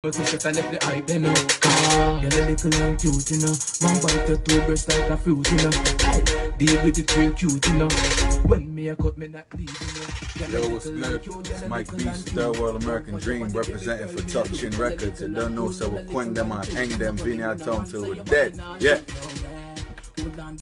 Cause I left the hype, you know. You're a little and cute, you know. One bite your two breasts like a fruit, you know. Deal with it real cute, you know. When me a cut, me not leave, you know. Yo, what's good? It's Mike Beast, Third World American Dream, representing for TuffChinRecords. And don't know, so we'll quang them out, hang them, Vinny out till we're dead. Yeah.